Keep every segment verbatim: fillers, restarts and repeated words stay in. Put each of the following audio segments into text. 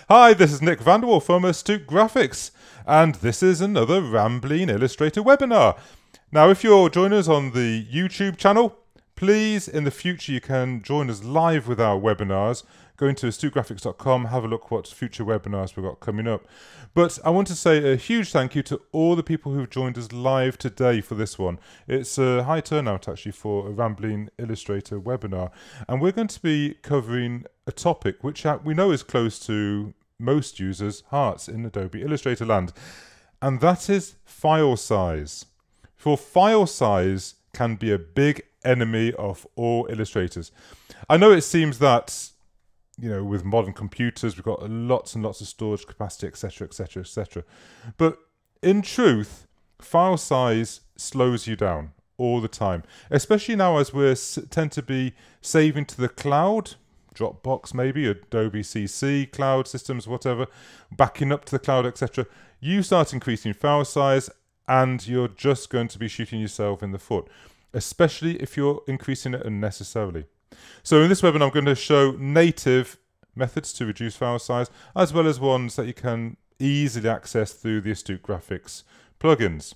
Hi, this is Nick Vanderwall from Astute Graphics, and this is another Rambling Illustrator webinar. Now, if you're joining us on the YouTube channel, please, in the future, you can join us live with our webinars. Go into astute graphics dot com, have a look what future webinars we've got coming up. But I want to say a huge thank you to all the people who've joined us live today for this one. It's a high turnout, actually, for a Rambling Illustrator webinar. And we're going to be covering a topic which we know is close to most users' hearts in Adobe Illustrator land. And that is file size. For file size can be a big enemy of all illustrators. I know it seems that, you know, with modern computers, we've got lots and lots of storage capacity, et cetera, et cetera, et cetera. But in truth, file size slows you down all the time, especially now as we tend to be saving to the cloud, Dropbox maybe, Adobe C C, cloud systems, whatever, backing up to the cloud, et cetera. You start increasing file size and you're just going to be shooting yourself in the foot, especially if you're increasing it unnecessarily. So in this webinar, I'm going to show native methods to reduce file size, as well as ones that you can easily access through the Astute Graphics plugins.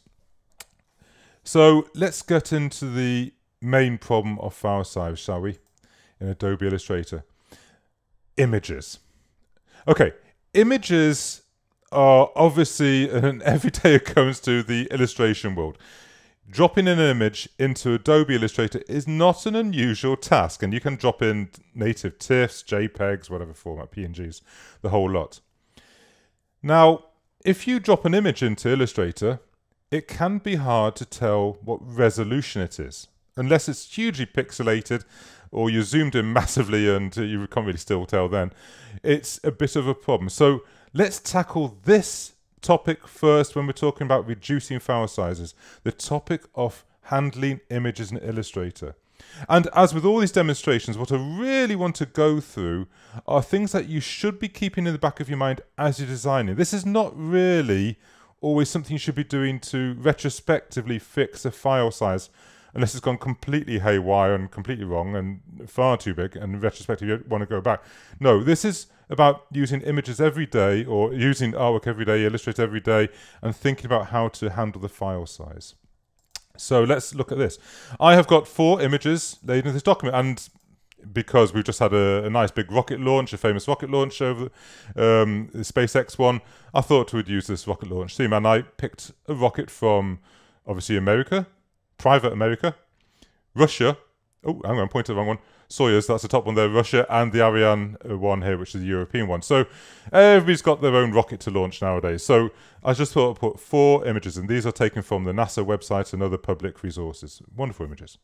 So let's get into the main problem of file size, shall we, in Adobe Illustrator. Images. Okay, images are obviously an everyday occurrence to the illustration world. Dropping an image into Adobe Illustrator is not an unusual task, and you can drop in native TIFFs, JPEGs, whatever format, P N Gs, the whole lot. Now, if you drop an image into Illustrator, it can be hard to tell what resolution it is, unless it's hugely pixelated or you're zoomed in massively and you can't really still tell then. It's a bit of a problem. So let's tackle this topic first when we're talking about reducing file sizes, the topic of handling images in Illustrator. And as with all these demonstrations, what I really want to go through are things that you should be keeping in the back of your mind as you're designing. This is not really always something you should be doing to retrospectively fix a file size, unless it's gone completely haywire and completely wrong and far too big, and retrospectively you want to go back. No, this is about using images every day, or using artwork every day, Illustrator every day, and thinking about how to handle the file size. So let's look at this. I have got four images laid in this document, and because we've just had a, a nice big rocket launch, a famous rocket launch over um, the SpaceX one, I thought we'd use this rocket launch theme, and I picked a rocket from, obviously, America, private America, Russia, oh, hang on, I pointed the wrong one, Soyuz, that's the top one there, Russia, and the Ariane one here, which is the European one. So everybody's got their own rocket to launch nowadays. So I just thought I'd put four images, and these are taken from the NASA website and other public resources. Wonderful images.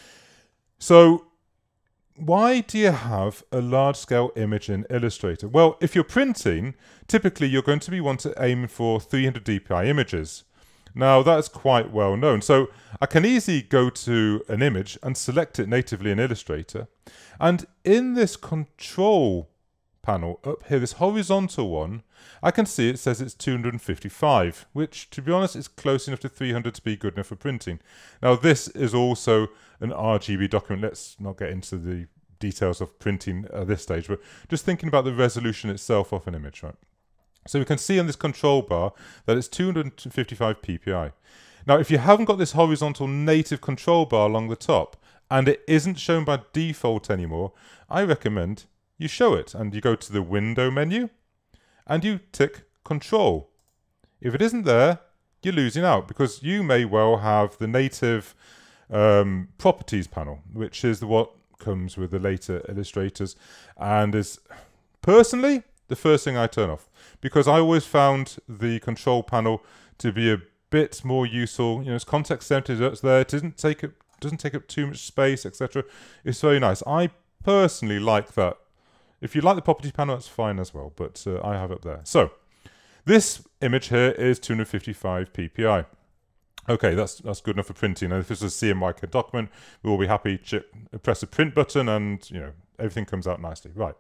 So why do you have a large-scale image in Illustrator? Well, if you're printing, typically you're going to be wanting to aim for three hundred D P I images. Now, that's quite well known. So I can easily go to an image and select it natively in Illustrator. And in this control panel up here, this horizontal one, I can see it says it's two hundred fifty-five, which, to be honest, is close enough to three hundred to be good enough for printing. Now, this is also an R G B document. Let's not get into the details of printing at this stage, but just thinking about the resolution itself of an image, right? So we can see on this control bar that it's two hundred fifty-five P P I. Now, if you haven't got this horizontal native control bar along the top, and it isn't shown by default anymore, I recommend you show it, and you go to the window menu, and you tick control. If it isn't there, you're losing out, because you may well have the native um, properties panel, which is what comes with the later illustrators, and is, personally, the first thing I turn off, because I always found the control panel to be a bit more useful. You know, it's context centered, it's there, it doesn't take up, doesn't take up too much space, et cetera. It's very nice. I personally like that. If you like the properties panel, that's fine as well, but uh, I have it there. So this image here is two hundred fifty-five P P I. Okay, that's that's good enough for printing. And if this is a C M Y K document, we will be happy to press the print button, and you know, everything comes out nicely. Right.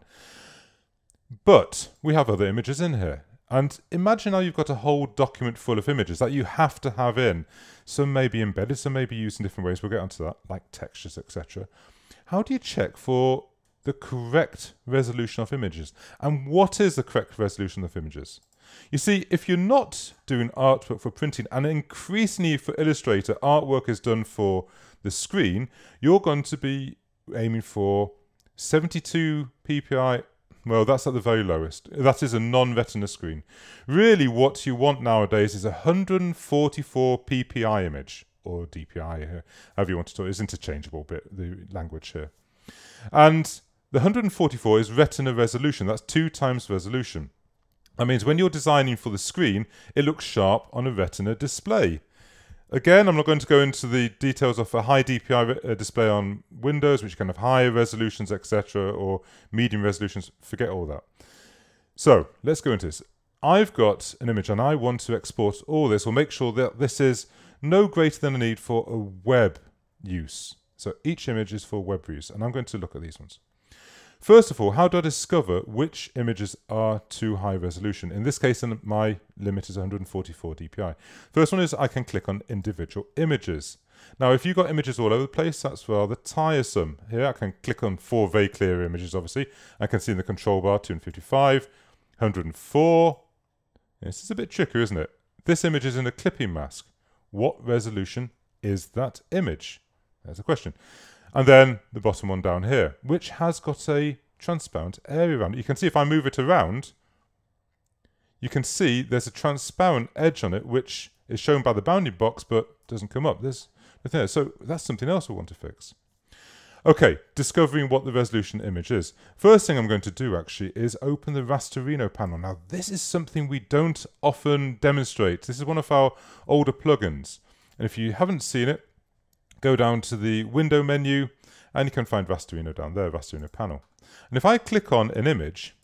But we have other images in here. And imagine now you've got a whole document full of images that you have to have in. Some may be embedded, some may be used in different ways. We'll get onto that, like textures, et cetera. How do you check for the correct resolution of images. And what is the correct resolution of images? You see, if you're not doing artwork for printing, and increasingly for Illustrator, artwork is done for the screen, you're going to be aiming for seventy-two P P I. Well, that's at the very lowest. That is a non-retina screen. Really, what you want nowadays is a one hundred forty-four P P I image, or D P I, however you want to talk. It's interchangeable, bit the language here. And the one hundred forty-four is retina resolution. That's two times resolution. That means when you're designing for the screen, it looks sharp on a retina display. Again, I'm not going to go into the details of a high D P I uh, display on Windows, which can have higher resolutions, et cetera, or medium resolutions. Forget all that. So let's go into this. I've got an image and I want to export all this, or make sure that this is no greater than a need for a web use. So each image is for web use, and I'm going to look at these ones. First of all, how do I discover which images are too high resolution? In this case, my limit is one hundred forty-four D P I. First one is I can click on individual images. Now, if you've got images all over the place, that's rather tiresome. Here, I can click on four very clear images, obviously. I can see in the control bar two hundred fifty-five, one hundred four. This is a bit tricky, isn't it? This image is in a clipping mask. What resolution is that image? There's a question. And then the bottom one down here, which has got a transparent area around it. You can see if I move it around, you can see there's a transparent edge on it, which is shown by the bounding box, but doesn't come up. There's nothing there. So that's something else we want to fix. Okay, discovering what the resolution image is. First thing I'm going to do actually is open the Rasterino panel. Now, this is something we don't often demonstrate. This is one of our older plugins. And if you haven't seen it, go down to the window menu and you can find Rasterino down there, Rasterino panel. And if I click on an image,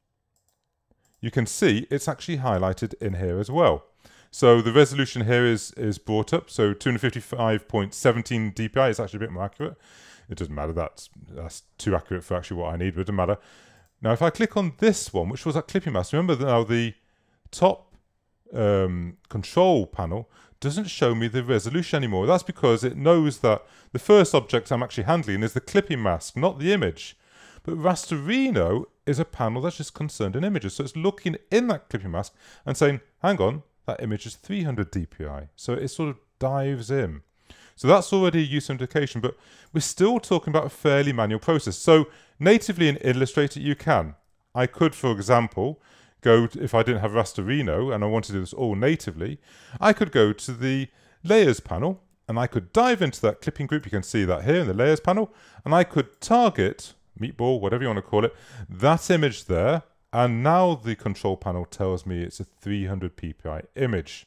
you can see it's actually highlighted in here as well. So the resolution here is, is brought up. So two hundred fifty-five point one seven D P I is actually a bit more accurate. It doesn't matter, that's, that's too accurate for actually what I need, but it doesn't matter. Now if I click on this one, which was that clipping mask, remember now the top um, control panel doesn't show me the resolution anymore. That's because it knows that the first object I'm actually handling is the clipping mask, not the image. But Rasterino is a panel that's just concerned in images. So it's looking in that clipping mask and saying, hang on, that image is three hundred D P I. So it sort of dives in. So that's already a use indication, but we're still talking about a fairly manual process. So natively in Illustrator, you can. I could, for example, go to, if I didn't have Rasterino and I wanted to do this all natively, I could go to the Layers panel and I could dive into that clipping group. You can see that here in the Layers panel, and I could target, meatball, whatever you want to call it, that image there, and now the control panel tells me it's a three hundred P P I image.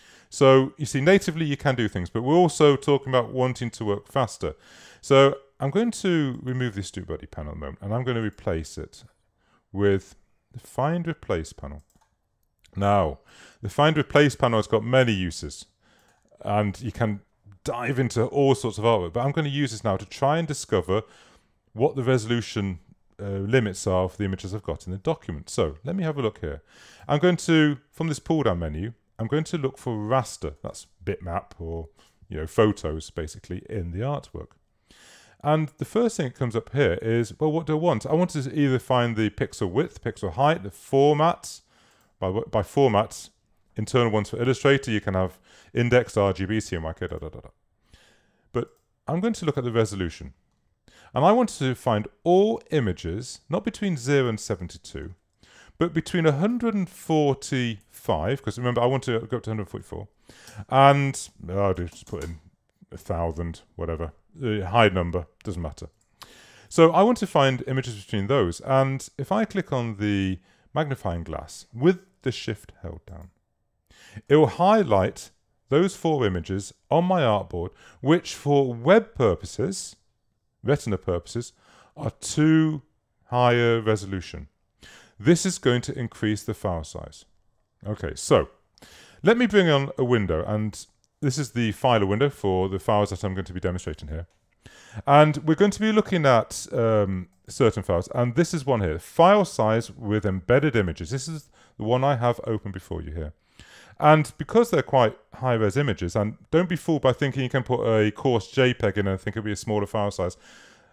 So you see, natively you can do things, but we're also talking about wanting to work faster. So I'm going to remove the Astute Body panel at the moment, and I'm going to replace it with the Find Replace panel. Now, the Find Replace panel has got many uses, and you can dive into all sorts of artwork, but I'm going to use this now to try and discover what the resolution uh, limits are for the images I've got in the document. So let me have a look here. I'm going to, from this pull-down menu, I'm going to look for raster. That's bitmap, or you know, photos basically in the artwork. And the first thing that comes up here is, well, what do I want? I want to either find the pixel width, pixel height, the formats. By, by formats, internal ones for Illustrator, you can have indexed, R G B, C M Y K, da, da, da, da. But I'm going to look at the resolution. And I want to find all images, not between zero and seventy-two, but between one hundred forty-five, because remember, I want to go up to one hundred forty-four, and oh, I'll just put in a thousand, whatever. A high number, doesn't matter. So I want to find images between those, and if I click on the magnifying glass with the shift held down, it will highlight those four images on my artboard, which for web purposes, retina purposes, are too higher resolution. This is going to increase the file size. Okay, so let me bring on a window, and this is the filer window for the files that I'm going to be demonstrating here. And we're going to be looking at um, certain files, and this is one here, file size with embedded images. This is the one I have open before you here. And because they're quite high-res images, and don't be fooled by thinking you can put a coarse JPEG in and think it'll be a smaller file size.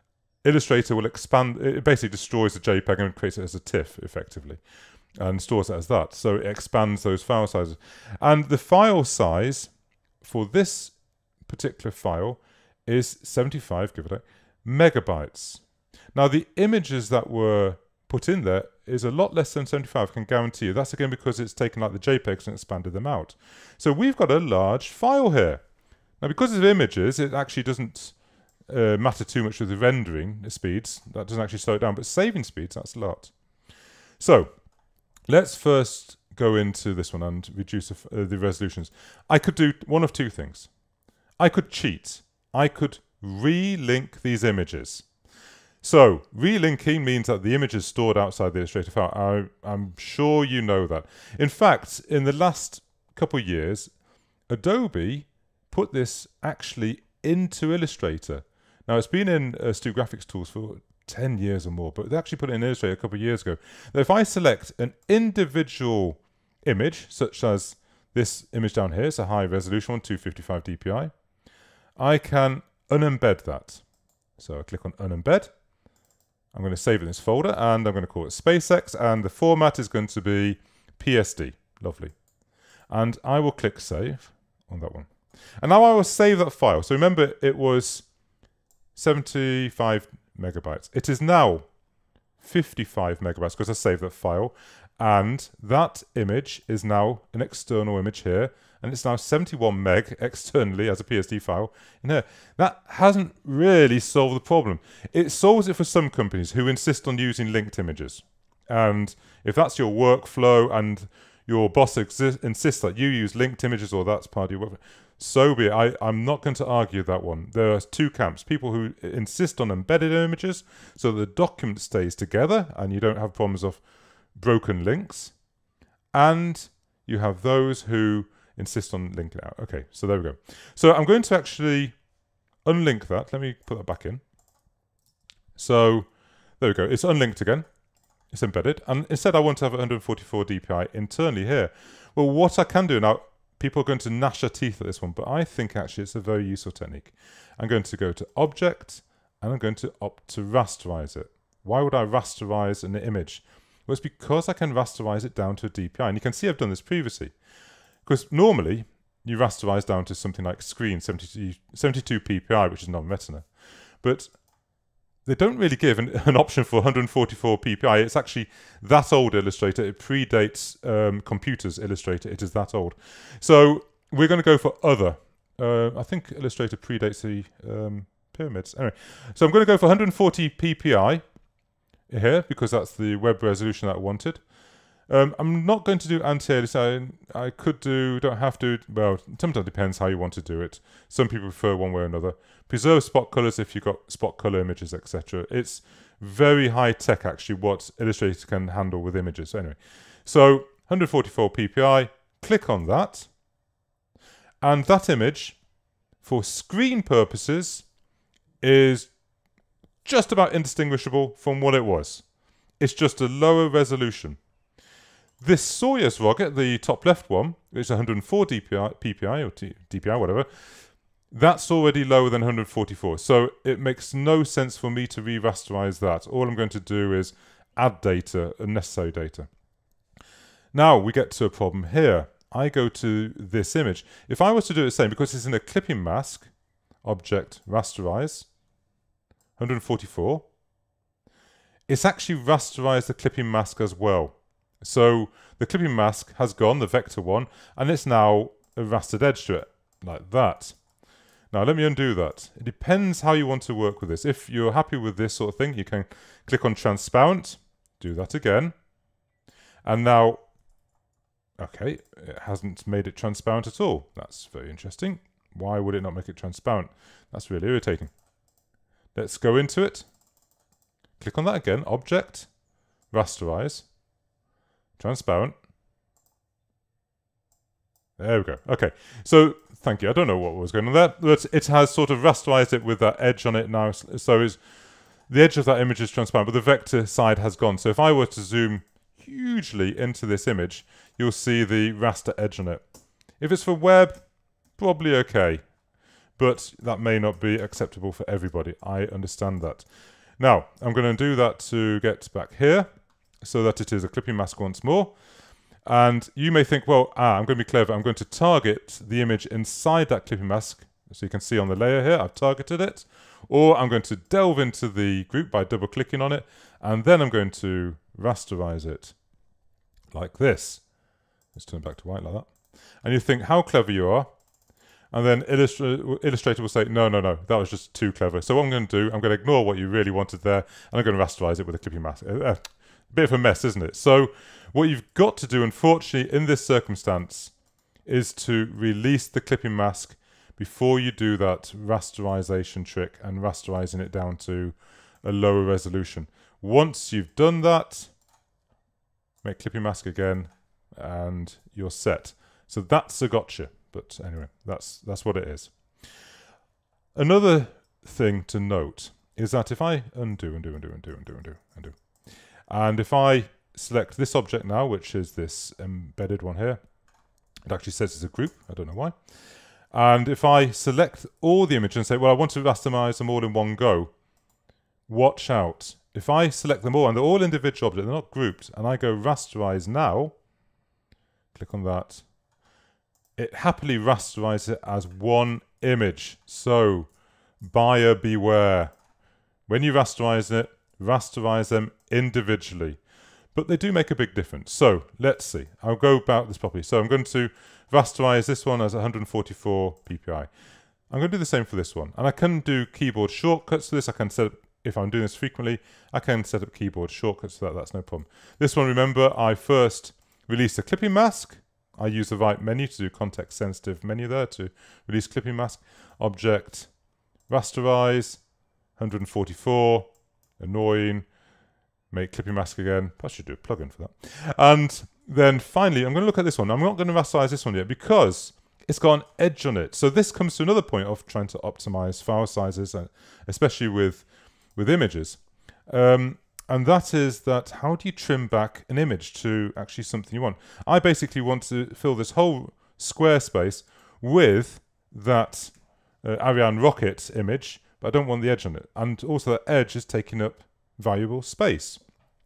Illustrator will expand, it basically destroys the JPEG and creates it as a TIFF effectively and stores it as that. So it expands those file sizes. And the file size for this particular file is seventy-five, give it a megabytes. Now the images that were put in there is a lot less than seventy-five, I can guarantee you. That's again because it's taken like the JPEGs and expanded them out. So we've got a large file here. Now because of images, it actually doesn't uh, matter too much with the rendering speeds. That doesn't actually slow it down, but saving speeds, that's a lot. So let's first go into this one and reduce the, uh, the resolutions. I could do one of two things. I could cheat. I could relink these images. So, relinking means that the image is stored outside the Illustrator file. I, I'm sure you know that. In fact, in the last couple of years, Adobe put this actually into Illustrator. Now, it's been in uh, Astute Graphics tools for ten years or more, but they actually put it in Illustrator a couple of years ago. Now, if I select an individual image, such as this image down here, it's a high resolution one, two fifty-five D P I, I can unembed that. So I click on unembed. I'm going to save it in this folder and I'm going to call it SpaceX, and the format is going to be P S D. Lovely. And I will click save on that one. And now I will save that file. So remember, it was seventy-five megabytes. It is now fifty-five megabytes because I saved that file. And that image is now an external image here. And it's now seventy-one meg externally as a P S D file in here. That hasn't really solved the problem. It solves it for some companies who insist on using linked images. And if that's your workflow and your boss insists that you use linked images or that's part of your workflow, so be it. I, I'm not going to argue that one. There are two camps. People who insist on embedded images so that the document stays together and you don't have problems of broken links. And you have those who insist on linking out. Okay, so there we go. So I'm going to actually unlink that. Let me put that back in. So there we go. It's unlinked again. It's embedded. And instead I want to have one hundred forty-four D P I internally here. Well, what I can do now, people are going to gnash their teeth at this one, but I think actually it's a very useful technique. I'm going to go to Object, and I'm going to opt to rasterize it. Why would I rasterize an image? Well, it's because I can rasterize it down to a D P I. And you can see I've done this previously. Because normally, you rasterize down to something like screen, seventy-two P P I, which is non-retina. But they don't really give an, an option for one hundred forty-four P P I. It's actually that old Illustrator. It predates um, computers Illustrator. It is that old. So we're going to go for other. Uh, I think Illustrator predates the um, pyramids. Anyway, so I'm going to go for one hundred forty P P I here, because that's the web resolution that I wanted. Um, I'm not going to do anti-aliasing. I, I could do, don't have to. Well, sometimes depends how you want to do it. Some people prefer one way or another. Preserve spot colors if you've got spot color images, et cetera. It's very high tech actually what Illustrator can handle with images. So anyway, so one hundred forty-four P P I. Click on that, and that image, for screen purposes, is just about indistinguishable from what it was. It's just a lower resolution. This Sawyer's rocket, the top left one, which is one hundred four D P I, P P I or T, D P I, whatever, that's already lower than one hundred forty-four. So it makes no sense for me to re-rasterize that. All I'm going to do is add data, unnecessary data. Now we get to a problem here. I go to this image. If I was to do the same, because it's in a clipping mask, object, rasterize, one hundred forty-four, it's actually rasterized the clipping mask as well. So the clipping mask has gone, the vector one, and it's now a rastered edge to it, like that. Now let me undo that. It depends how you want to work with this. If you're happy with this sort of thing, you can click on transparent, do that again. And now, okay, it hasn't made it transparent at all. That's very interesting. Why would it not make it transparent? That's really irritating. Let's go into it. Click on that again, object, rasterize. Transparent. There we go. Okay, so thank you. I don't know what was going on there, but it has sort of rasterized it with that edge on it now. So is the edge of that image is transparent, but the vector side has gone. So if I were to zoom hugely into this image, you'll see the raster edge on it. If it's for web, probably okay, but that may not be acceptable for everybody. I understand that. Now, I'm going to do that to get back here so that it is a clipping mask once more. And you may think, well, ah, I'm going to be clever. I'm going to target the image inside that clipping mask. So you can see on the layer here, I've targeted it. Or I'm going to delve into the group by double clicking on it. And then I'm going to rasterize it like this. Let's turn it back to white like that. And you think how clever you are. And then Illustra Illustrator will say, no, no, no, that was just too clever. So what I'm going to do, I'm going to ignore what you really wanted there, and I'm going to rasterize it with a clipping mask. Uh, uh, a bit of a mess, isn't it? So what you've got to do, unfortunately, in this circumstance, is to release the clipping mask before you do that rasterization trick and rasterizing it down to a lower resolution. Once you've done that, make clipping mask again, and you're set. So that's a gotcha. But anyway, that's that's what it is. Another thing to note is that if I undo, undo, undo, undo, undo, undo, undo, and if I select this object now, which is this embedded one here, it actually says it's a group. I don't know why. And if I select all the images and say, well, I want to rasterize them all in one go, watch out. If I select them all, and they're all individual objects, they're not grouped, and I go rasterize now, click on that, it happily rasterizes it as one image. So, buyer beware. When you rasterize it, rasterize them individually. But they do make a big difference. So, let's see. I'll go about this properly. So, I'm going to rasterize this one as one hundred forty-four P P I. I'm going to do the same for this one. And I can do keyboard shortcuts for this. I can set up, if I'm doing this frequently, I can set up keyboard shortcuts for that. That's no problem. This one, remember, I first released a clipping mask. I use the right menu to do context sensitive menu there to release clipping mask. Object, rasterize, one hundred forty-four, annoying, make clipping mask again. I should do a plugin for that. And then finally, I'm going to look at this one. I'm not going to rasterize this one yet because it's got an edge on it. So this comes to another point of trying to optimize file sizes, especially with, with images. Um, And that is that how do you trim back an image to actually something you want? I basically want to fill this whole square space with that uh, Ariane rocket image, but I don't want the edge on it. And also that edge is taking up valuable space.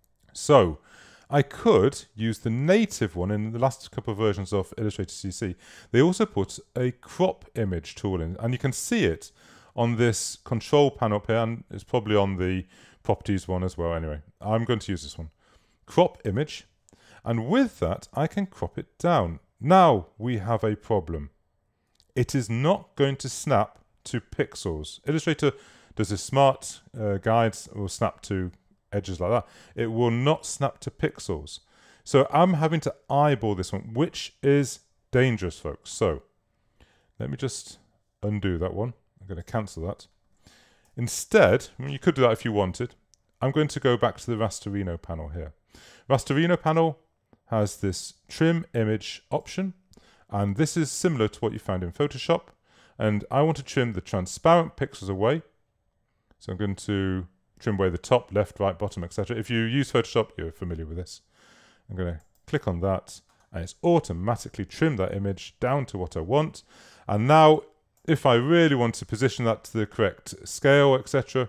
So I could use the native one in the last couple of versions of Illustrator C C. They also put a crop image tool in, and you can see it on this control panel up here, and it's probably on the properties one as well. Anyway, I'm going to use this one. Crop image. And with that, I can crop it down. Now we have a problem. It is not going to snap to pixels. Illustrator does a smart uh, guides will snap to edges like that. It will not snap to pixels. So I'm having to eyeball this one, which is dangerous, folks. So let me just undo that one. I'm going to cancel that. Instead, I mean, you could do that if you wanted. I'm going to go back to the Rasterino panel here. Rasterino panel has this trim image option, and this is similar to what you found in Photoshop. And I want to trim the transparent pixels away. So I'm going to trim away the top, left, right, bottom, et cetera. If you use Photoshop, you're familiar with this. I'm going to click on that, and it's automatically trimmed that image down to what I want. And now, if I really want to position that to the correct scale, et cetera,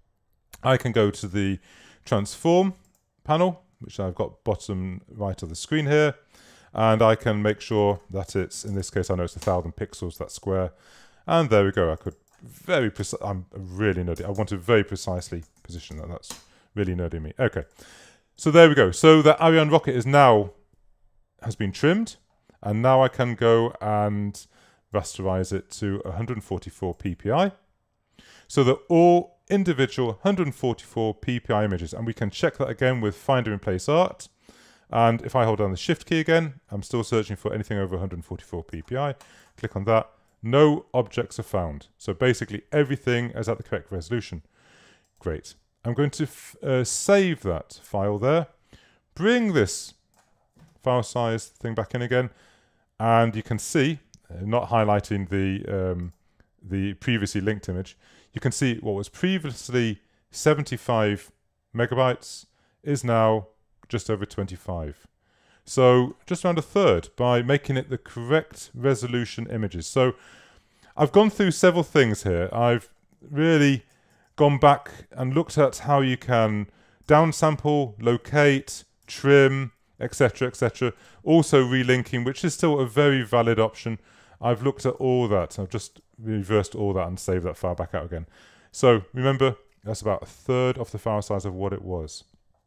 I can go to the transform panel, which I've got bottom right of the screen here, and I can make sure that it's, in this case, I know it's a thousand pixels, that square, and there we go. I could very precise. I'm really nerdy. I want to very precisely position that. That's really nerdy of me. Okay, so there we go. So the Ariane rocket is now has been trimmed, and now I can go and rasterize it to one hundred forty-four P P I, so that all individual one hundred forty-four P P I images, and we can check that again with Finder in Place Art. And if I hold down the Shift key again, I'm still searching for anything over one hundred forty-four P P I. Click on that. No objects are found. So basically everything is at the correct resolution. Great. I'm going to f uh, save that file there. Bring this file size thing back in again, and you can see, uh, not highlighting the um, the previously linked image, you can see what was previously seventy-five megabytes is now just over twenty-five. So just around a third by making it the correct resolution images. So I've gone through several things here. I've really gone back and looked at how you can downsample, locate, trim, et cetera, et cetera. Also relinking, which is still a very valid option. I've looked at all that. I've just reversed all that and saved that file back out again. So remember, that's about a third of the file size of what it was.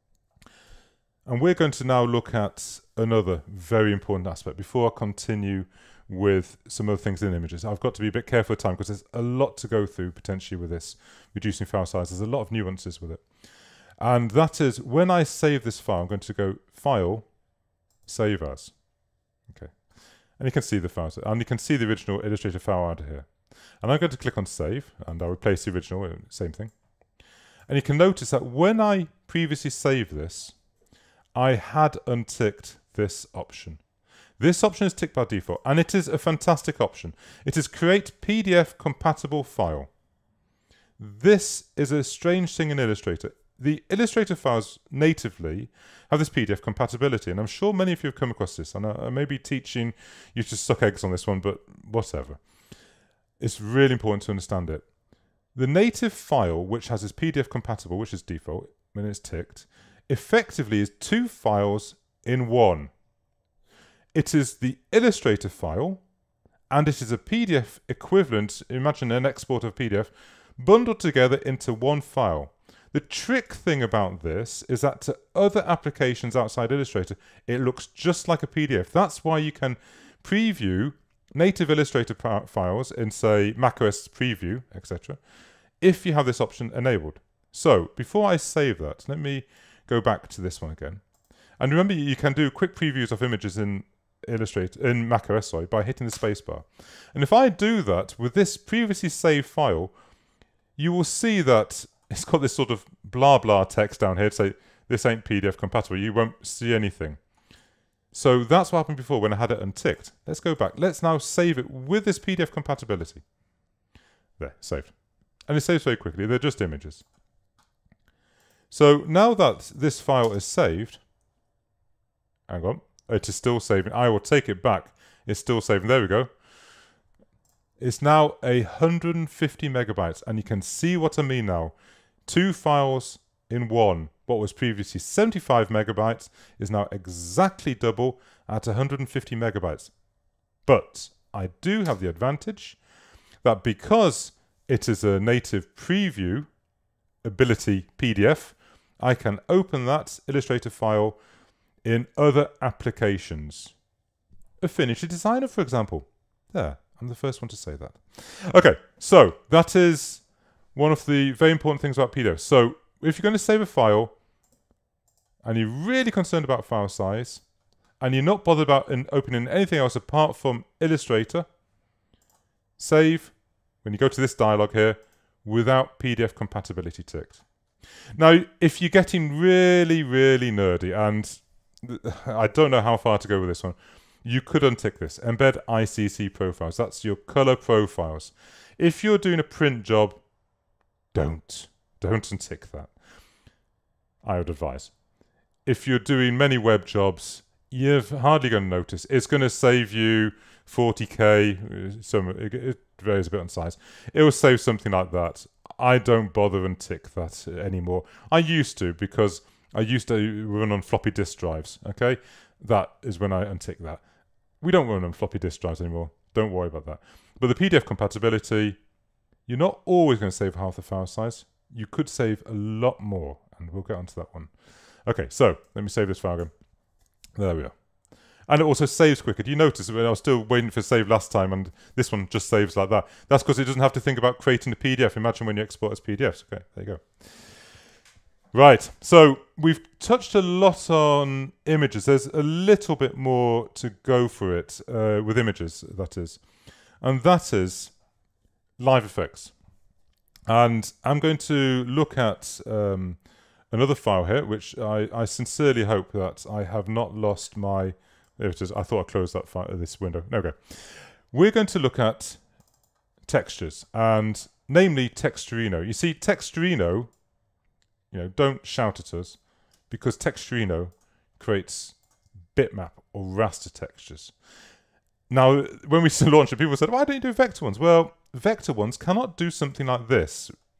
And we're going to now look at another very important aspect before I continue with some other things in images. I've got to be a bit careful with time because there's a lot to go through potentially with this reducing file size. There's a lot of nuances with it. And that is when I save this file, I'm going to go File, Save As. Okay. And you can see the files, and you can see the original Illustrator file out here. And I'm going to click on Save, and I'll replace the original, same thing. And you can notice that when I previously saved this, I had unticked this option. This option is ticked by default, and it is a fantastic option. It is Create P D F Compatible File. This is a strange thing in Illustrator. The Illustrator files natively have this P D F compatibility, and I'm sure many of you have come across this, and I, I may be teaching you to suck eggs on this one, but whatever. It's really important to understand it. The native file, which has this P D F compatible, which is default, when it's ticked, effectively is two files in one. It is the Illustrator file, and it is a P D F equivalent, imagine an export of P D F, bundled together into one file. The trick thing about this is that to other applications outside Illustrator, it looks just like a P D F. That's why you can preview native Illustrator files in, say, macOS Preview, et cetera, if you have this option enabled. So, before I save that, let me go back to this one again. And remember, you can do quick previews of images in Illustrator, in macOS, sorry, by hitting the spacebar. And if I do that with this previously saved file, you will see that it's got this sort of blah blah text down here to say this ain't P D F compatible. You won't see anything. So that's what happened before when I had it unticked. Let's go back. Let's now save it with this P D F compatibility. There, saved. And it saves very quickly. They're just images. So now that this file is saved, hang on, it is still saving. I will take it back. It's still saving. There we go. It's now one hundred fifty megabytes, and you can see what I mean now. Two files in one. What was previously seventy-five megabytes is now exactly double at one hundred fifty megabytes. But I do have the advantage that because it is a native preview ability P D F, I can open that Illustrator file in other applications. Affinity Designer, for example. There, I'm the first one to say that. Okay, so that is one of the very important things about P D F. So if you're going to save a file and you're really concerned about file size and you're not bothered about in opening anything else apart from Illustrator, save when you go to this dialog here without P D F compatibility ticked. Now, if you're getting really, really nerdy, and I don't know how far to go with this one, you could untick this. Embed I C C profiles. That's your color profiles. If you're doing a print job, don't. Don't untick that. I would advise. If you're doing many web jobs, you're hardly going to notice. It's going to save you forty K. Some, it varies a bit on size. It will save something like that. I don't bother and tick that anymore. I used to because I used to run on floppy disk drives. Okay, that is when I untick that. We don't run on floppy disk drives anymore. Don't worry about that. But the P D F compatibility, you're not always going to save half the file size. You could save a lot more, and we'll get onto that one. Okay, so let me save this file again. There we are. And it also saves quicker. Do you notice when I was still waiting for save last time and this one just saves like that? That's because it doesn't have to think about creating a P D F. Imagine when you export as P D Fs. Okay, there you go. Right, so we've touched a lot on images. There's a little bit more to go for it uh, with images, that is. And that is live effects. And I'm going to look at um, another file here, which I, I sincerely hope that I have not lost my... There it is. I thought I closed that file, this window. No, okay. We're going to look at textures, and namely Texturino. You see, Texturino, you know, don't shout at us, because Texturino creates bitmap or raster textures. Now, when we launched it, people said, why don't you do vector ones? Well, vector ones cannot do something like this.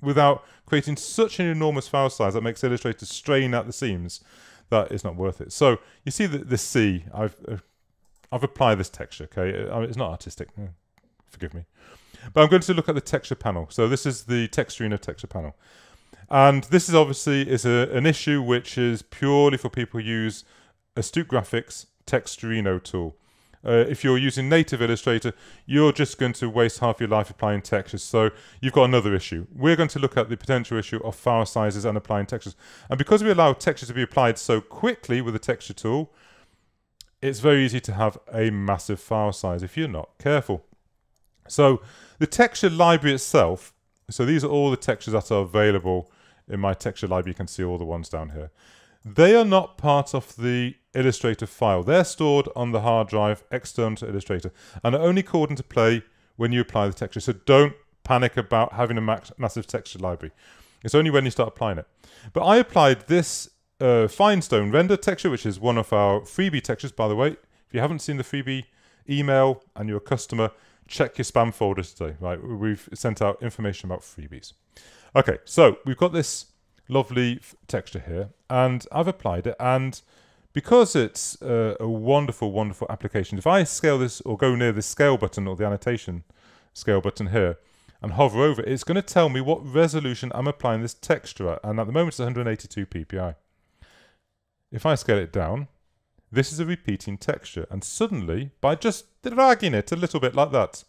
without creating such an enormous file size that makes Illustrator strain at the seams, that is not worth it. So you see the, the C, I've, uh, I've applied this texture, okay? It's not artistic, forgive me. But I'm going to look at the texture panel. So this is the Texturino texture panel. And this is obviously is a, an issue which is purely for people who use Astute Graphics Texturino tool. Uh, if you're using native Illustrator, you're just going to waste half your life applying textures. So you've got another issue. We're going to look at the potential issue of file sizes and applying textures. And because we allow textures to be applied so quickly with the texture tool, it's very easy to have a massive file size if you're not careful. So the texture library itself, so these are all the textures that are available in my texture library. You can see all the ones down here. They are not part of the Illustrator file. They're stored on the hard drive external to Illustrator and are only called into play when you apply the texture. So don't panic about having a max massive texture library. It's only when you start applying it. But I applied this uh, Finestone render texture, which is one of our freebie textures, by the way. If you haven't seen the freebie email and you're a customer, check your spam folder today. Right, we've sent out information about freebies. Okay, so we've got this lovely texture here, and I've applied it, and because it's uh, a wonderful, wonderful application, if I scale this or go near the scale button or the annotation scale button here and hover over it, it's going to tell me what resolution I'm applying this texture at, and at the moment it's one hundred eighty-two P P I. If I scale it down, this is a repeating texture, and suddenly, by just dragging it a little bit like that,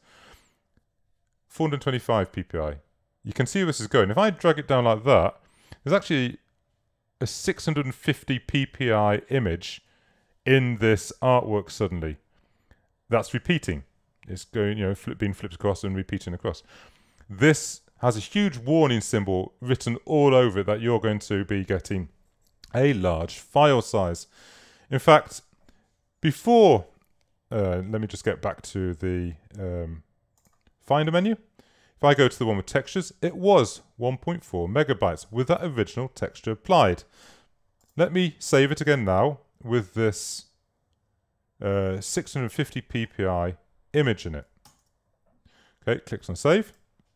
four hundred twenty-five P P I. You can see where this is going. If I drag it down like that, there's actually a six hundred fifty P P I image in this artwork suddenly. That's repeating. It's going, you know, flip, being flipped across and repeating across. This has a huge warning symbol written all over it that you're going to be getting a large file size. In fact, before, uh, let me just get back to the um, Finder menu. If I go to the one with textures, it was one point four megabytes with that original texture applied. Let me save it again now with this uh, six hundred fifty P P I image in it. Okay, clicks on save.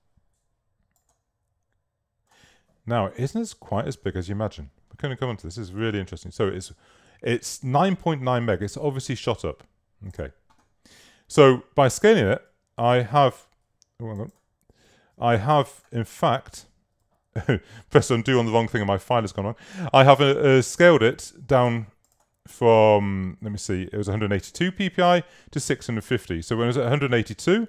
Now, it isn't as quite as big as you imagine. We're going to come on to this. This is really interesting. So it's it's nine point nine meg. It's obviously shot up. Okay. So by scaling it, I have. Oh, hang on. I have, in fact, press undo on the wrong thing and my file has gone wrong. I have uh, uh, scaled it down from, let me see, it was one hundred eighty-two P P I to six hundred fifty. So when it was at one hundred eighty-two,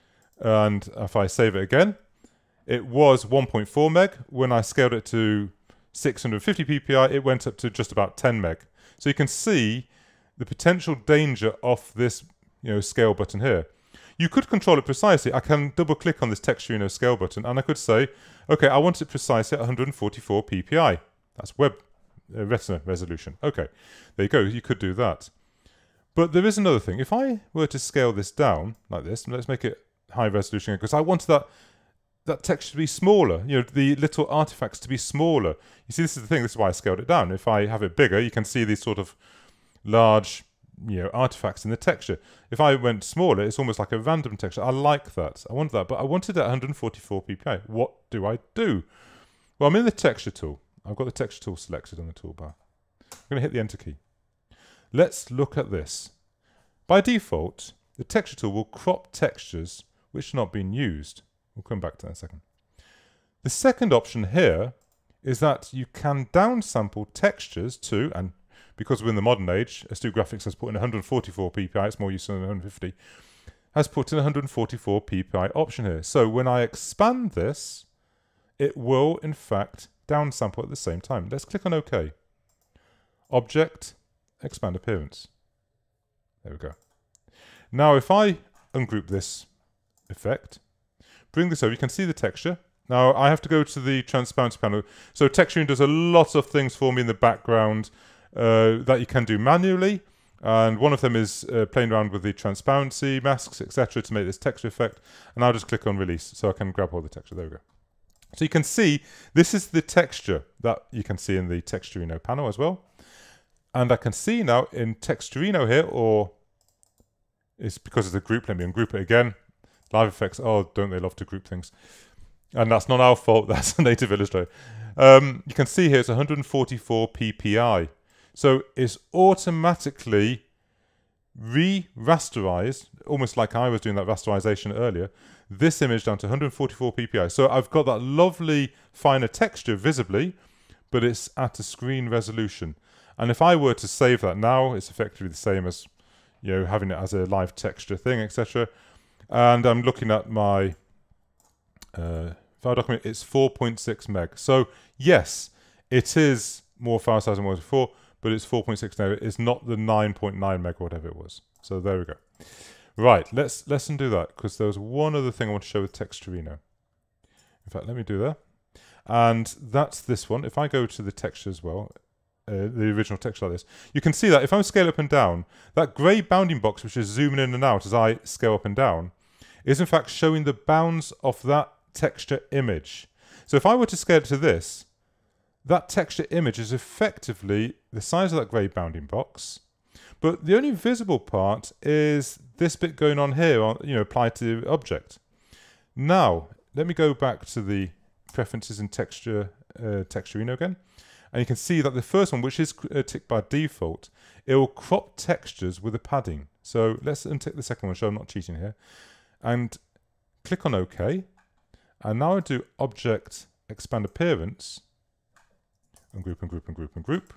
and if I save it again, it was one point four meg. When I scaled it to six hundred fifty P P I, it went up to just about ten meg. So you can see the potential danger of this, you know, scale button here. You could control it precisely. I can double click on this Texturino scale button and I could say, okay, I want it precisely at one hundred forty-four P P I. That's web uh, retina resolution. Okay, there you go. You could do that. But there is another thing. If I were to scale this down like this, and let's make it high resolution because I wanted that that texture to be smaller, you know, the little artifacts to be smaller. You see, this is the thing. This is why I scaled it down. If I have it bigger, you can see these sort of large, you know, artifacts in the texture. If I went smaller, it's almost like a random texture. I like that. I want that, but I wanted it at one hundred forty-four P P I. What do I do? Well, I'm in the texture tool. I've got the texture tool selected on the toolbar. I'm going to hit the enter key. Let's look at this. By default, the texture tool will crop textures which are not being used. We'll come back to that in a second. The second option here is that you can downsample textures to, and because we're in the modern age, Astute Graphics has put in one hundred forty-four P P I, it's more useful than one hundred fifty, has put in one hundred forty-four P P I option here. So when I expand this, it will in fact downsample at the same time. Let's click on OK. Object, expand appearance. There we go. Now if I ungroup this effect, bring this over, you can see the texture. Now I have to go to the transparency panel. So texturing does a lot of things for me in the background uh, that you can do manually. And one of them is uh, playing around with the transparency masks, et cetera, to make this texture effect. And I'll just click on release so I can grab all the texture. There we go. So you can see this is the texture that you can see in the Texturino panel as well. And I can see now in Texturino here, or it's because of the group, let me ungroup it again. Live effects, oh, don't they love to group things. And that's not our fault, that's a native Illustrator. Um, you can see here it's one hundred forty-four P P I. So it's automatically re-rasterized, almost like I was doing that rasterization earlier, this image down to one hundred forty-four P P I. So I've got that lovely finer texture visibly, but it's at a screen resolution. And if I were to save that now, it's effectively the same as, you know, having it as a live texture thing, et cetera. And I'm looking at my uh, file document, it's four point six meg. So yes, it is more file size than it was before, but it's four point six now. It's not the nine point nine meg or whatever it was. So there we go. Right, let's let's undo that, because there was one other thing I want to show with Texturino. In fact, let me do that. And that's this one. If I go to the texture as well, uh, the original texture like this, you can see that if I scale up and down, that grey bounding box, which is zooming in and out as I scale up and down, is in fact showing the bounds of that texture image. So if I were to scale it to this, that texture image is effectively the size of that grey bounding box, but the only visible part is this bit going on here, on, you know, applied to the object. Now, let me go back to the preferences in texture, uh, Texturino again, and you can see that the first one, which is uh, ticked by default, it will crop textures with a padding. So let's untick the second one, so I'm not cheating here, and click on OK. And now I do Object Expand Appearance, and group and group and group and group.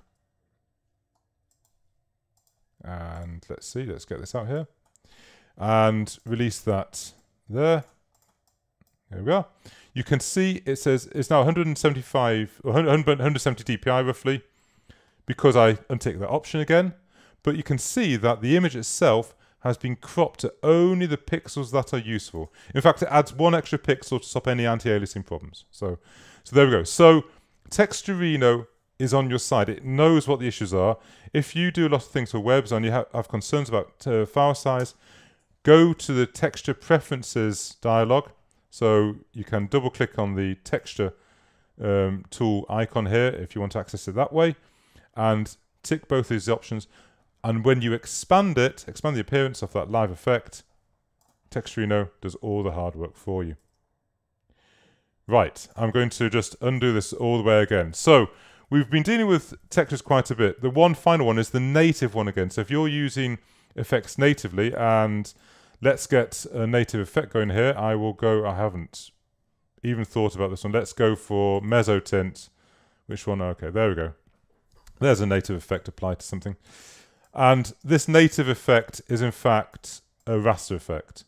And let's see, let's get this out here. And release that there. There we are. You can see it says it's now one hundred seventy-five, or one hundred seventy D P I roughly, because I untick that option again. But you can see that the image itself has been cropped to only the pixels that are useful. In fact, it adds one extra pixel to stop any anti-aliasing problems. So, so there we go. So Texturino is on your side. It knows what the issues are. If you do a lot of things for webs and you have, have concerns about uh, file size, go to the texture preferences dialog. So you can double click on the texture um, tool icon here if you want to access it that way, and tick both these options. And when you expand it, expand the appearance of that live effect, Texturino does all the hard work for you. Right, I'm going to just undo this all the way again. So we've been dealing with textures quite a bit. The one final one is the native one again. So if you're using effects natively, and let's get a native effect going here, I will go, I haven't even thought about this one. Let's go for Mezzotint. Which one? Okay, there we go. There's a native effect applied to something. And this native effect is in fact a raster effect.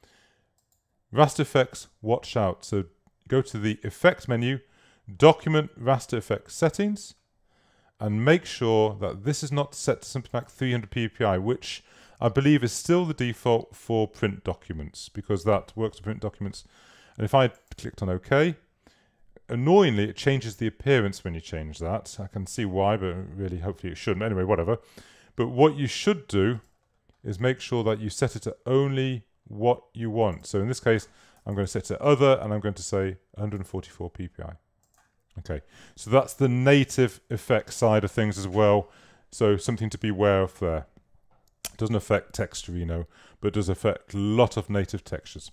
Raster effects, watch out. So go to the effect menu, document raster effect settings, and make sure that this is not set to something like three hundred P P I, which I believe is still the default for print documents, because that works for print documents. And if I clicked on OK, annoyingly it changes the appearance when you change that. I can see why, but really hopefully it shouldn't. Anyway, whatever. But what you should do is make sure that you set it to only what you want. So in this case, I'm going to set it to other, and I'm going to say one hundred forty-four P P I. Okay, so that's the native effect side of things as well. So something to be aware of there. It doesn't affect Texturino, but does affect a lot of native textures.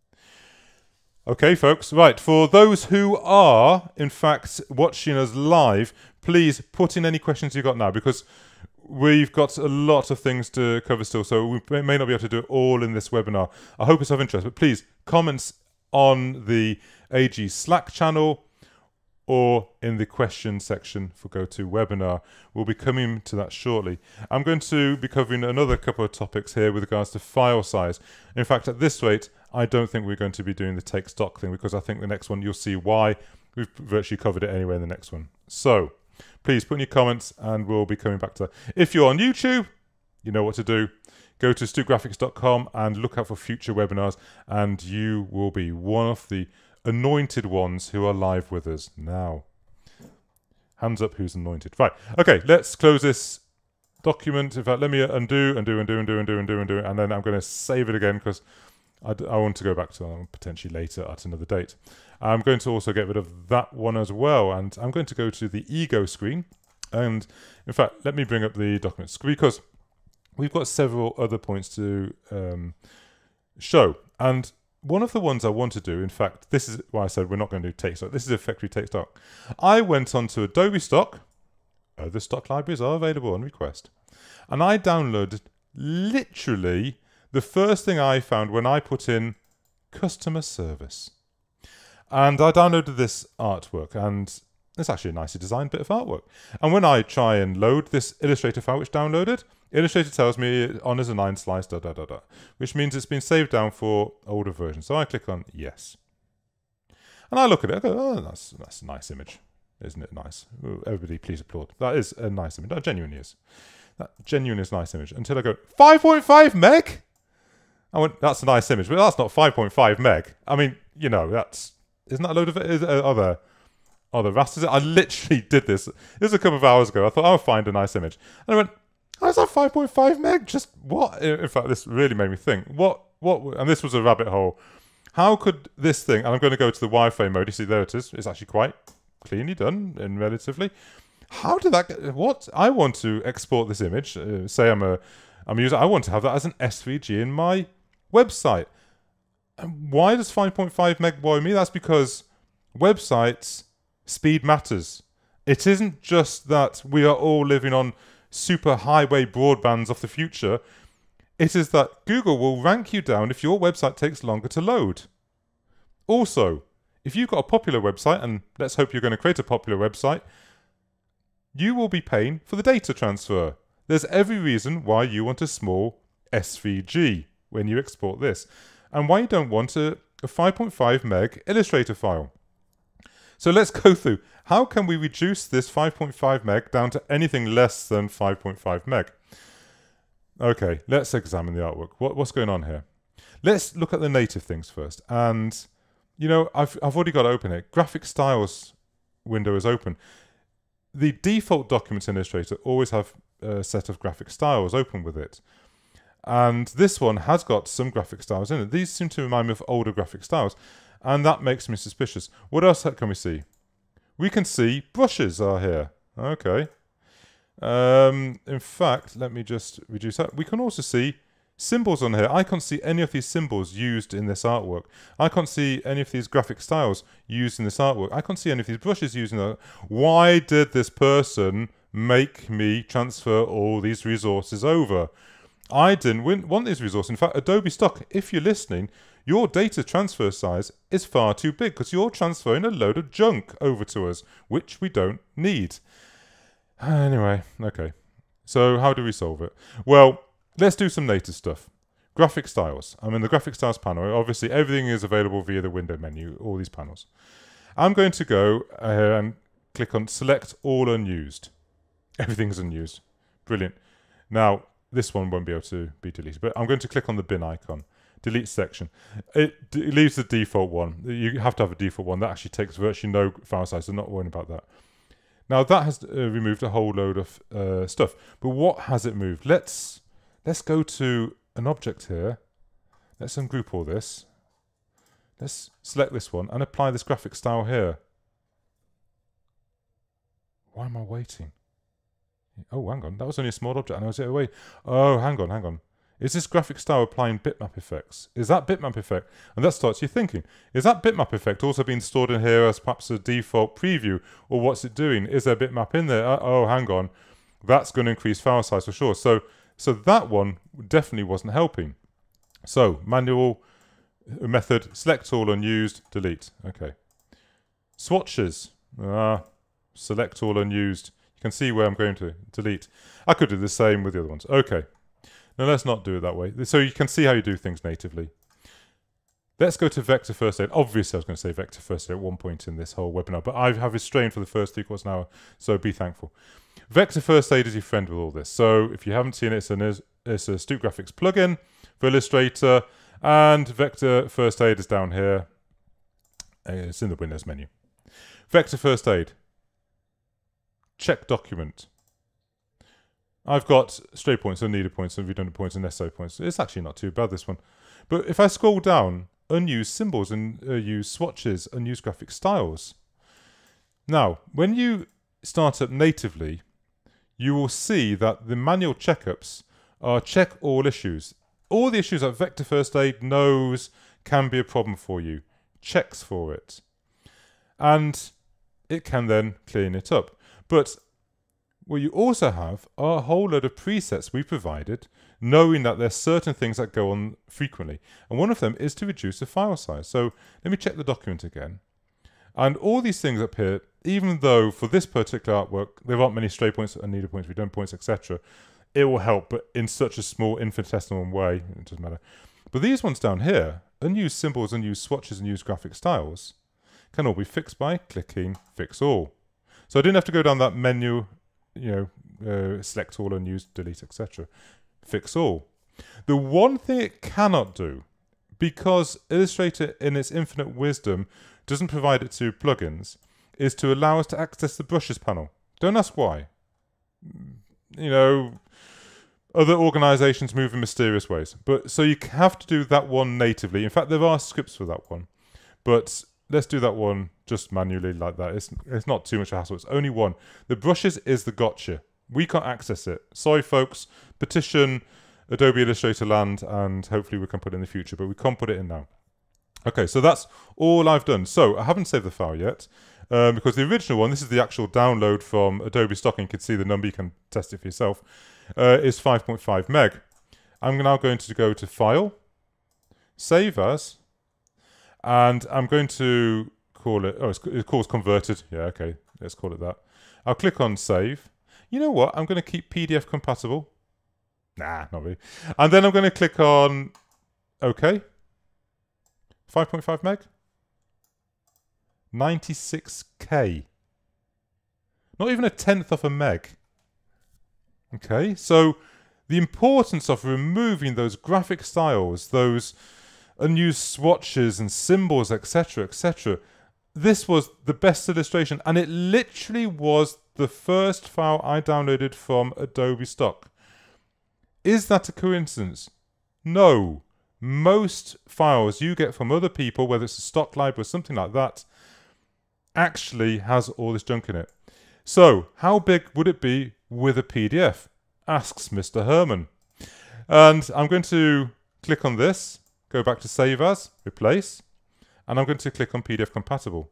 Okay, folks, right, for those who are, in fact, watching us live, please put in any questions you've got now, because we've got a lot of things to cover still, so we may not be able to do it all in this webinar. I hope it's of interest, but please, comments on the A G Slack channel or in the question section for GoToWebinar. We'll be coming to that shortly. I'm going to be covering another couple of topics here with regards to file size. In fact, at this rate, I don't think we're going to be doing the take stock thing, because I think the next one you'll see why. We've virtually covered it anyway in the next one. So please put in your comments and we'll be coming back to that. If you're on YouTube, you know what to do. Go to astute graphics dot com and look out for future webinars, and you will be one of the anointed ones who are live with us now. Hands up who's anointed. Right, okay, let's close this document. In fact, let me undo, undo, undo, undo, undo, undo, undo, and then I'm going to save it again, because I, d I want to go back to that potentially later at another date. I'm going to also get rid of that one as well, and I'm going to go to the ego screen. And in fact, let me bring up the document screen, because we've got several other points to um, show. And one of the ones I want to do, in fact, this is why I said we're not going to do take stock. This is effectively take stock. I went onto Adobe Stock. Other stock libraries are available on request. And I downloaded literally the first thing I found when I put in customer service. And I downloaded this artwork, and it's actually a nicely designed bit of artwork. And when I try and load this Illustrator file which downloaded, Illustrator tells me it honours a nine slice, da da da da, which means it's been saved down for older versions. So I click on yes. And I look at it, I go, oh, that's, that's a nice image. Isn't it nice? Ooh, everybody please applaud. That is a nice image. That genuinely is. That genuinely is a nice image. Until I go, five point five meg? I went, that's a nice image, but that's not five point five meg. I mean, you know, that's, isn't that a load of is, uh, other, other rasters? I literally did this. This was a couple of hours ago. I thought, I'll find a nice image. And I went, how's that five point five meg? Just what? In fact, this really made me think. What, what, and this was a rabbit hole. How could this thing, and I'm going to go to the wireframe mode. You see, there it is. It's actually quite cleanly done and relatively. How did that get, what? I want to export this image. Uh, say I'm a, I'm a user. I want to have that as an S V G in my website. And why does five point five meg worry me? That's because websites, speed matters. It isn't just that we are all living on super highway broadbands of the future. It is that Google will rank you down if your website takes longer to load. Also, if you've got a popular website, and let's hope you're going to create a popular website, you will be paying for the data transfer. There's every reason why you want a small S V G when you export this, and why you don't want a, a five point five meg Illustrator file. So let's go through. How can we reduce this five point five meg down to anything less than five point five meg? Okay, let's examine the artwork. What, what's going on here? Let's look at the native things first. And, you know, I've, I've already got to open it. Graphic Styles window is open. The default documents in Illustrator always have a set of graphic styles open with it. And this one has got some graphic styles in it. These seem to remind me of older graphic styles. And that makes me suspicious. What else can we see? We can see brushes are here. Okay. Um, in fact, let me just reduce that. We can also see symbols on here. I can't see any of these symbols used in this artwork. I can't see any of these graphic styles used in this artwork. I can't see any of these brushes used in that. Why did this person make me transfer all these resources over? I didn't want these resources. In fact, Adobe Stock, if you're listening, your data transfer size is far too big because you're transferring a load of junk over to us, which we don't need. Anyway, okay. So how do we solve it? Well, let's do some native stuff. Graphic styles. I'm in the graphic styles panel. Obviously, everything is available via the window menu, all these panels. I'm going to go uh, and click on select all unused. Everything's unused. Brilliant. Now, this one won't be able to be deleted, but I'm going to click on the bin icon. Delete section. It d leaves the default one. You have to have a default one. That actually takes virtually no file size, so not worrying about that. Now that has uh, removed a whole load of uh, stuff. But what has it moved? Let's let's go to an object here. Let's ungroup all this. Let's select this one and apply this graphic style here. Why am I waiting? Oh, hang on. That was only a small object. And I was it away. Oh, hang on, hang on. Is this graphic style applying bitmap effects? Is that bitmap effect? And that starts you thinking, is that bitmap effect also being stored in here as perhaps a default preview? Or what's it doing? Is there a bitmap in there? Uh, oh, hang on. That's going to increase file size for sure. So, so that one definitely wasn't helping. So, manual method, select all unused, delete. Okay. Swatches. Ah, select all unused. You can see where I'm going to delete. I could do the same with the other ones. Okay. Now let's not do it that way. So you can see how you do things natively. Let's go to vector first aid. Obviously I was going to say vector first aid at one point in this whole webinar, but I have restrained for the first three quarters of an hour, so be thankful. Vector first aid is your friend with all this. So if you haven't seen it, it's, an, it's a Astute Graphics plugin for Illustrator, and vector first aid is down here. It's in the Windows menu. Vector first aid. Check document. I've got stray points, unneeded points, and redundant points, and necessary points. It's actually not too bad, this one. But if I scroll down, unused symbols and uh, use swatches, unused graphic styles. Now, when you start up natively, you will see that the manual checkups are check all issues. All the issues that Vector First Aid knows, can be a problem for you. Checks for it. And it can then clean it up. But what you also have are a whole load of presets we provided, knowing that there's certain things that go on frequently. And one of them is to reduce the file size. So let me check the document again. And all these things up here, even though for this particular artwork, there aren't many stray points and needle points, redundant points, et cetera, it will help, but in such a small infinitesimal way, it doesn't matter. But these ones down here, unused symbols, unused swatches, and used graphic styles, can all be fixed by clicking Fix All. So I didn't have to go down that menu, you know, uh, select all, unused, delete, et cetera. Fix All. The one thing it cannot do, because Illustrator in its infinite wisdom doesn't provide it to plugins, is to allow us to access the brushes panel. Don't ask why. You know, other organizations move in mysterious ways. But so you have to do that one natively. In fact, there are scripts for that one. But let's do that one just manually like that. It's, it's not too much a hassle. It's only one. The brushes is the gotcha. We can't access it. Sorry, folks. Petition Adobe Illustrator land, and hopefully we can put it in the future, but we can't put it in now. Okay, so that's all I've done. So I haven't saved the file yet, um, because the original one, this is the actual download from Adobe stock, and you can see the number, you can test it for yourself, uh, is five point five meg. I'm now going to go to File, Save As, and I'm going to call it, oh, it's, it calls Converted. Yeah, okay, let's call it that. I'll click on Save. You know what? I'm going to keep P D F compatible. Nah, not really. And then I'm going to click on OK. five point five meg. ninety-six K. Not even a tenth of a meg. Okay, so the importance of removing those graphic styles, those unused swatches and symbols, et cetera, et cetera. This was the best illustration, and it literally was the first file I downloaded from Adobe stock. Is that a coincidence? No. Most files you get from other people, whether it's a stock library or something like that, actually has all this junk in it. So, how big would it be with a P D F? Asks Mister Herman. And I'm going to click on this, go back to Save As, Replace, and I'm going to click on P D F Compatible.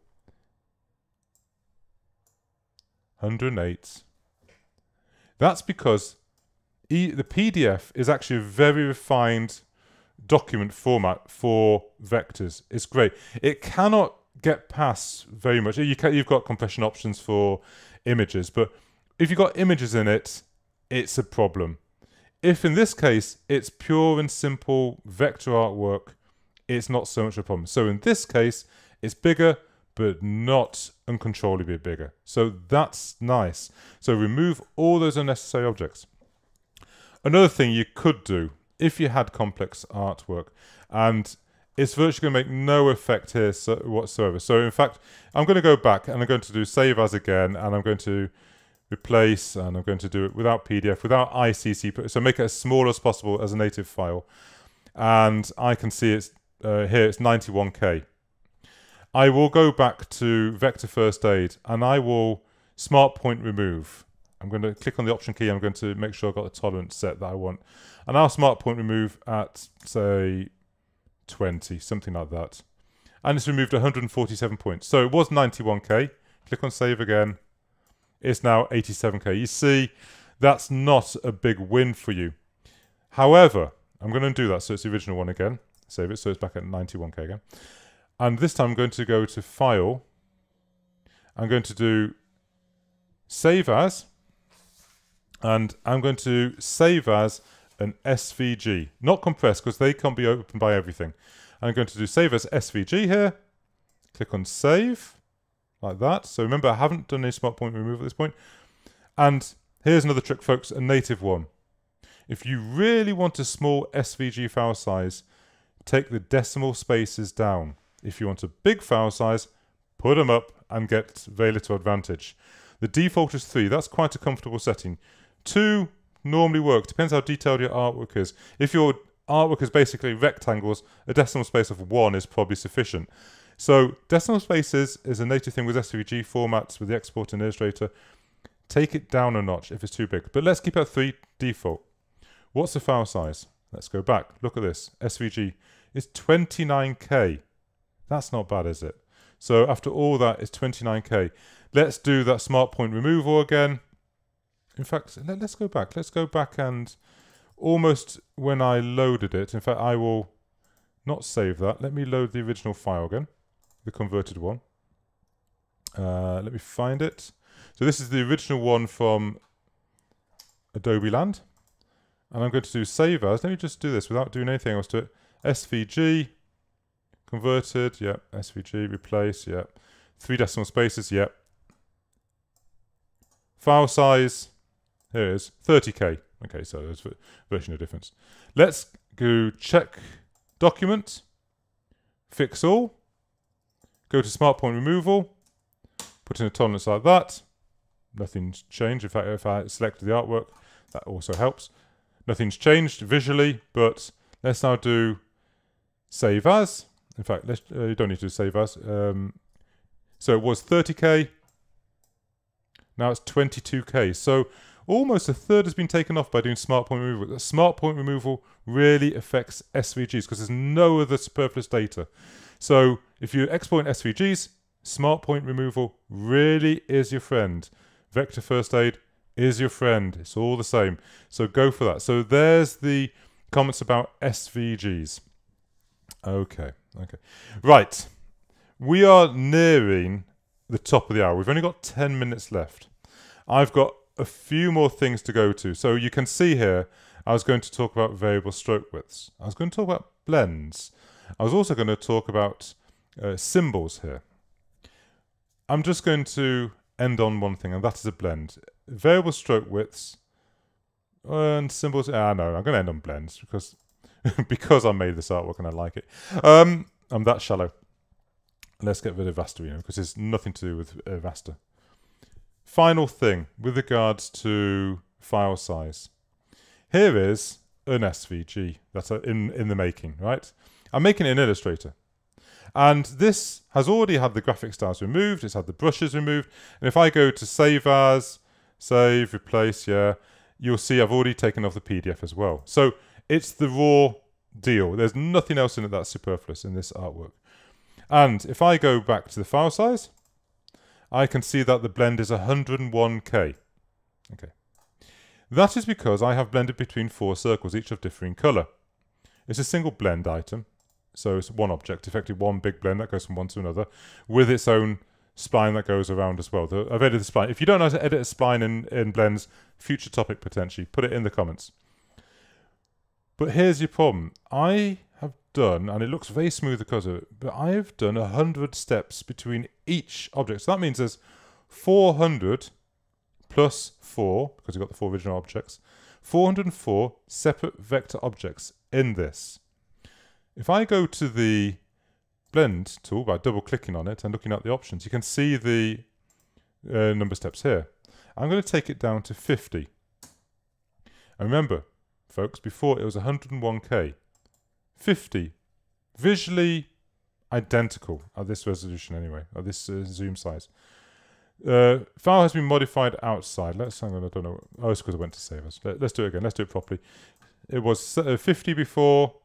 one hundred eight. That's because e the P D F is actually a very refined document format for vectors. It's great. It cannot get past very much. You can, you've got compression options for images, but if you've got images in it, it's a problem. If in this case it's pure and simple vector artwork, it's not so much a problem. So in this case, it's bigger, but not uncontrollably bigger. So that's nice. So remove all those unnecessary objects. Another thing you could do, if you had complex artwork, and it's virtually going to make no effect here whatsoever. So in fact, I'm going to go back and I'm going to do Save As again, and I'm going to replace, and I'm going to do it without P D F, without I C C, so make it as small as possible as a native file. And I can see it's uh, here, it's ninety-one K. I will go back to Vector First Aid, and I will Smart Point Remove. I'm going to click on the Option key. I'm going to make sure I've got the tolerance set that I want. And I'll Smart Point Remove at, say, twenty, something like that. And it's removed one hundred forty-seven points. So it was ninety-one K. Click on Save again. It's now eighty-seven K. You see, that's not a big win for you. However, I'm going to undo that. So it's the original one again. Save it. So it's back at ninety-one K again. And this time I'm going to go to File. I'm going to do Save As. And I'm going to save as an S V G. Not compressed, because they can't be opened by everything. I'm going to do Save as S V G here. Click on Save. Like that. So remember, I haven't done any Smart Point Remove at this point. And here's another trick, folks, a native one. If you really want a small S V G file size, take the decimal spaces down. If you want a big file size, put them up and get very little advantage. The default is three. That's quite a comfortable setting. Two normally work. Depends how detailed your artwork is. If your artwork is basically rectangles, a decimal space of one is probably sufficient. So decimal spaces is a native thing with S V G formats with the export in Illustrator. Take it down a notch if it's too big. But let's keep it at three default. What's the file size? Let's go back. Look at this. S V G. is twenty-nine K. That's not bad, is it? So after all that, it's twenty-nine K. Let's do that smart point removal again. In fact, let, let's go back. Let's go back and almost when I loaded it, in fact, I will not save that. Let me load the original file again, the converted one. Uh, let me find it. So this is the original one from Adobe Land. And I'm going to do save as. Let me just do this without doing anything else to it. S V G, converted, yep. S V G, replace, yep. Three decimal spaces, yep. File size, here it is, thirty K. Okay, so there's virtually no difference. Let's go check document, fix all, go to smart point removal, put in a tolerance like that. Nothing's changed. In fact, if I selected the artwork, that also helps. Nothing's changed visually, but let's now do save as. In fact, let's, uh, you don't need to do save as. Um, so it was thirty K. Now it's twenty-two K. So almost a third has been taken off by doing smart point removal. The smart point removal really affects S V Gs because there's no other superfluous data. So if you're exporting S V Gs, smart point removal really is your friend. Vector first aid is your friend. It's all the same. So go for that. So there's the comments about S V Gs. Okay, okay. Right. We are nearing the top of the hour. We've only got ten minutes left. I've got a few more things to go to. So you can see here, I was going to talk about variable stroke widths. I was going to talk about blends. I was also going to talk about uh, symbols here. I'm just going to end on one thing, and that is a blend. Variable stroke widths and symbols. Ah, no, I'm going to end on blends because because I made this artwork and I like it. Um, I'm that shallow. Let's get rid of raster, you know, because it's nothing to do with uh, raster. Final thing with regards to file size. Here is an S V G that's in in the making, right? I'm making it in Illustrator. And this has already had the graphic styles removed, it's had the brushes removed, and if I go to save as, save, replace, yeah, you'll see I've already taken off the P D F as well. So it's the raw deal. There's nothing else in it that's superfluous in this artwork. And if I go back to the file size, I can see that the blend is one hundred and one K. Okay. That is because I have blended between four circles, each of differing colour. It's a single blend item. So it's one object, effectively one big blend that goes from one to another, with its own spline that goes around as well. The, I've edited the spline. If you don't know how to edit a spline in, in blends, future topic potentially, put it in the comments. But here's your problem. I have done, and it looks very smooth because of it, but I have done one hundred steps between each object. So that means there's four hundred plus four, because you've got the four original objects, four hundred and four separate vector objects in this. If I go to the blend tool by double clicking on it and looking at the options, you can see the uh, number steps here. I'm going to take it down to fifty. And remember, folks, before it was one hundred and one K. fifty. Visually identical at this resolution anyway, at this uh, zoom size. Uh, file has been modified outside. Let's hang on, I don't know. Oh, it's because I went to save us. Let, let's do it again. Let's do it properly. It was uh, fifty before.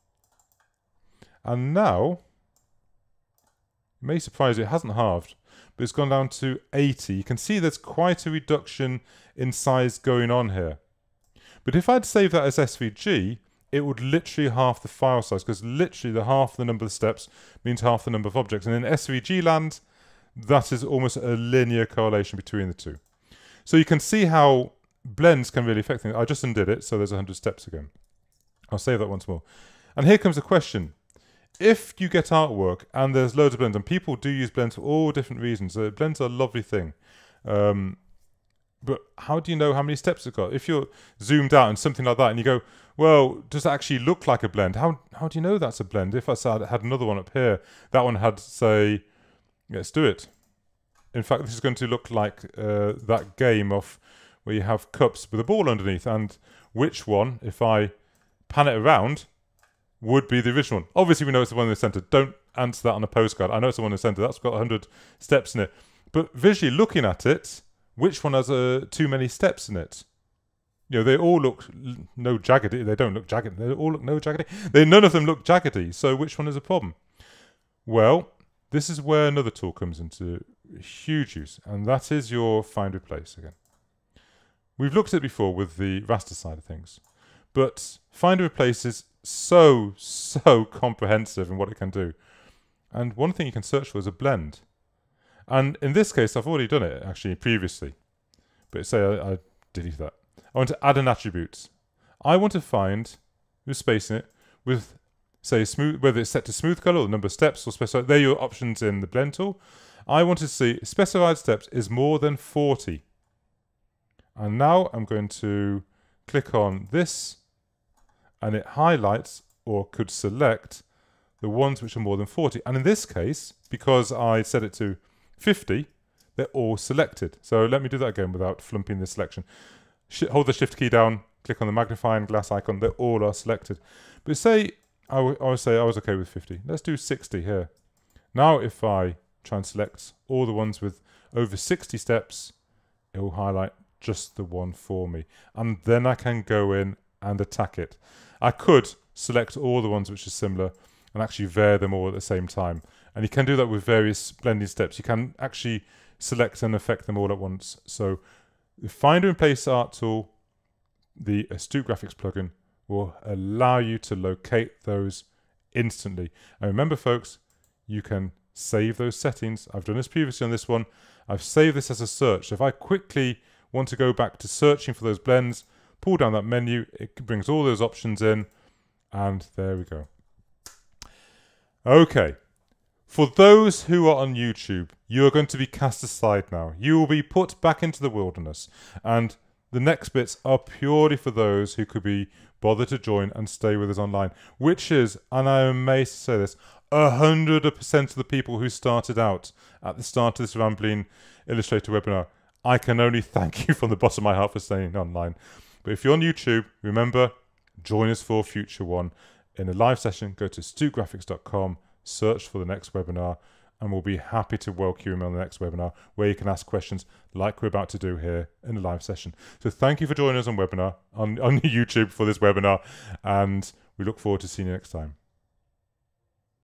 And now, it may surprise you, it hasn't halved, but it's gone down to eighty. You can see there's quite a reduction in size going on here. But if I'd save that as S V G, it would literally half the file size, because literally the half the number of steps means half the number of objects. And in S V G land, that is almost a linear correlation between the two. So you can see how blends can really affect things. I just undid it, so there's one hundred steps again. I'll save that once more. And here comes the question. If you get artwork and there's loads of blends, and people do use blends for all different reasons, uh, blends are a lovely thing. Um, but how do you know how many steps it's got? If you're zoomed out and something like that, and you go, well, does it actually look like a blend? How how do you know that's a blend? If I said I had another one up here, that one had, say, let's do it. In fact, this is going to look like uh, that game of where you have cups with a ball underneath, and which one, if I pan it around, would be the original one. Obviously, we know it's the one in the centre. Don't answer that on a postcard. I know it's the one in the centre. That's got one hundred steps in it. But visually looking at it, which one has uh, too many steps in it? You know, they all look no jaggedy. They don't look jaggedy. They all look no jaggedy. They none of them look jaggedy. So which one is a problem? Well, this is where another tool comes into huge use, and that is your find replace again. We've looked at it before with the raster side of things, but find replace is so so comprehensive in what it can do. And one thing you can search for is a blend. And in this case, I've already done it actually previously, but say I, I delete that. I want to add an attribute. I want to find, with space in it, with say smooth, whether it's set to smooth color or the number of steps or specified. They're your options in the blend tool. I want to see specified steps is more than forty. And now I'm going to click on this, and it highlights or could select the ones which are more than forty. And in this case, because I set it to fifty, they're all selected. So let me do that again without flumping the selection. Sh hold the shift key down, click on the magnifying glass icon, they all are selected. But say, I, w I would say I was okay with fifty. Let's do sixty here. Now if I try and select all the ones with over sixty steps, it will highlight just the one for me. And then I can go in and attack it. I could select all the ones which are similar and actually vary them all at the same time. And you can do that with various blending steps. You can actually select and affect them all at once. So the Find and Replace Art tool, the Astute Graphics plugin, will allow you to locate those instantly. And remember, folks, you can save those settings. I've done this previously on this one. I've saved this as a search. So if I quickly want to go back to searching for those blends, pull down that menu, it brings all those options in, and there we go. Okay. For those who are on YouTube, you are going to be cast aside now. You will be put back into the wilderness, and the next bits are purely for those who could be bothered to join and stay with us online, which is, and I am amazed to say this, a hundred percent of the people who started out at the start of this Rambling Illustrator webinar. I can only thank you from the bottom of my heart for staying online. But if you're on YouTube, remember, join us for a future one. In a live session, go to astute graphics dot com, search for the next webinar, and we'll be happy to welcome you on the next webinar where you can ask questions like we're about to do here in a live session. So thank you for joining us on webinar on, on YouTube for this webinar, and we look forward to seeing you next time.